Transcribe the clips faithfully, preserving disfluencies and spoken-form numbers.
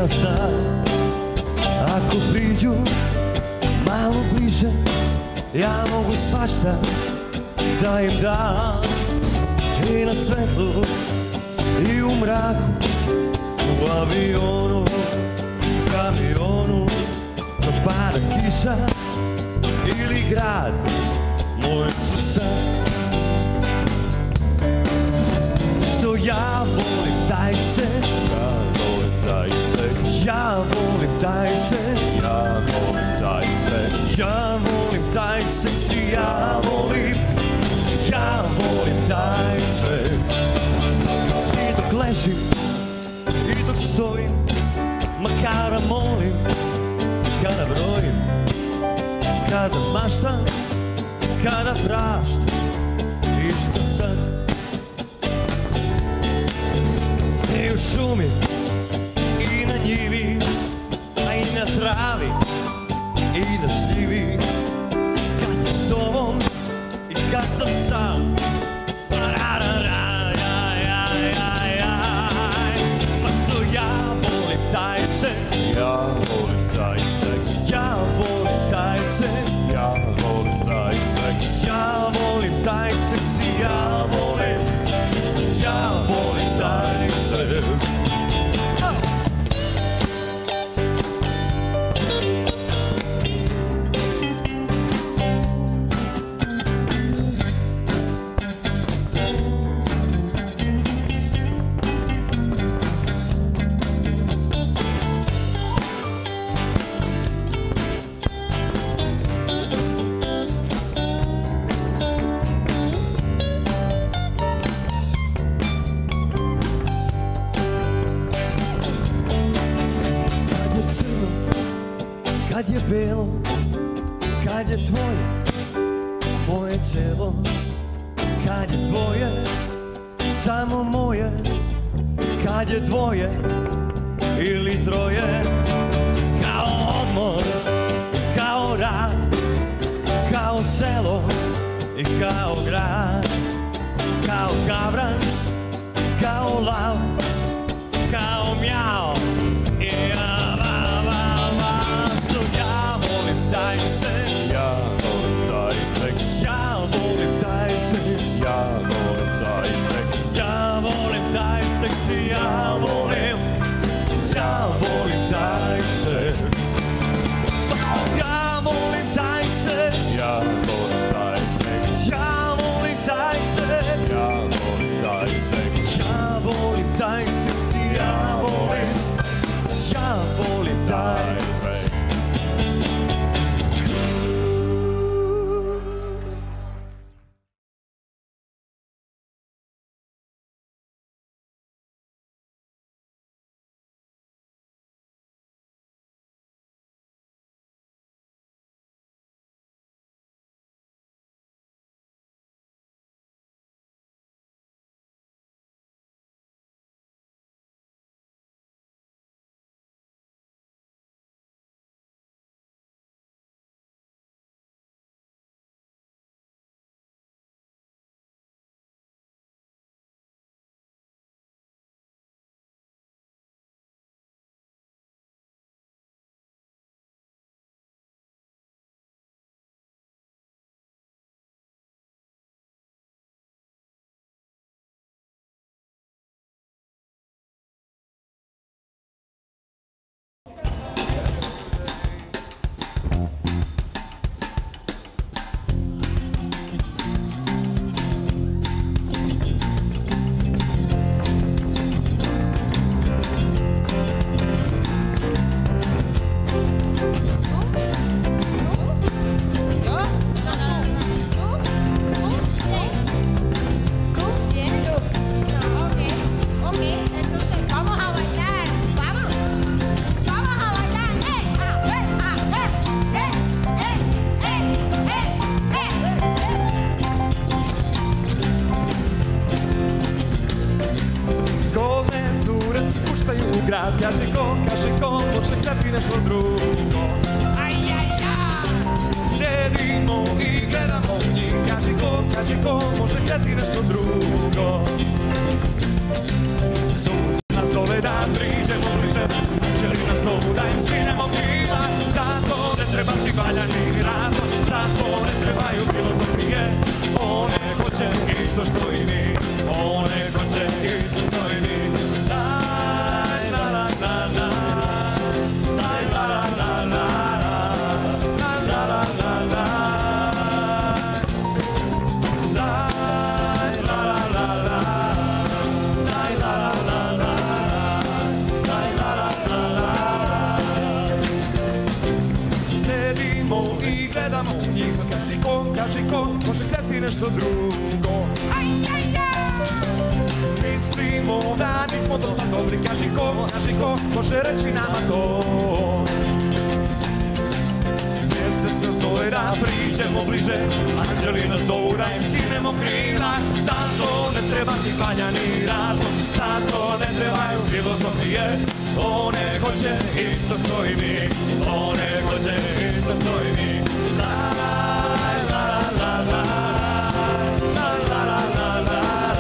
ja znam, ako priđu malo bliže, ja mogu svašta da im dam. I na svetlu, i u mraku, u avionu, kamionu, da pada kiša ili grad, moj su san. Što ja volim taj seks, ja volim taj seks, ja volim taj seks, ja volim taj seks, ja volim taj seks i ja volim, ja volim taj seks. I dok ležim, i dok stojim, makara molim, kada brojim, kada maštam, kada praštam, i šta sad? I u šumi, i na njivi, a i na travi, i na šljivi, kad sam s tobom i kad sam sam. Pa što ja volim taj seks, ja volim taj seks, ja volim taj seks, ja volim taj seks, ja volim taj seks i ja volim, ja volim taj seks. Kad je belo, kad je tvoje, moje celo, kad je tvoje, samo moje, kad je dvoje ili troje, kao odmor, kao rad, kao selo i kao grad, kao gavran, kao lav, kao mjao i ja. Taj seks, ja volim taj seks, ja volim taj seks, ja volim taj seks, ja volim taj seks i ja volim, ja volim taj seks. Ja volim taj seks, ja volim taj seks, ja volim taj seks, ja volim taj seks, ja volim taj seks i ja volim, ja volim taj seks. Kaže ko, kaže ko, može krati nešto drugo. Aj, aj, aj. Sedimo i gledamo njih. Kaže ko, kaže ko, može krati nešto drugo. Sunce nas zove da priđemo bliže, želimo kaži ko može hteti nešto drugo. Mislimo da nismo dosta dobri, kaži ko, kaži ko može reći nama to. Mjesec nas zove da priđemo bliže, anđeli nas zovu da im skinemo krila. Zato ne treba ti valjani razlog, zato ne trebaju filozofije. One hoće isto što i mi, one hoće isto što i mi. La la la la la la la la la la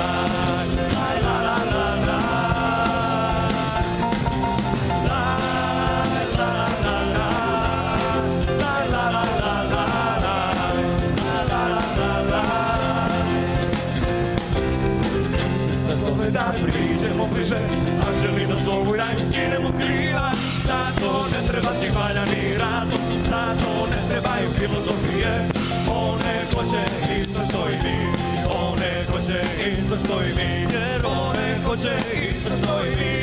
da priđemo bliže, anđeli nas zovu i da im skinemo krila. Zato ne treba ti valjani razlog, zato ne trebaju filozofije. One hoće isto što i mi, one hoće isto što i mi, jer one hoće isto što i mi.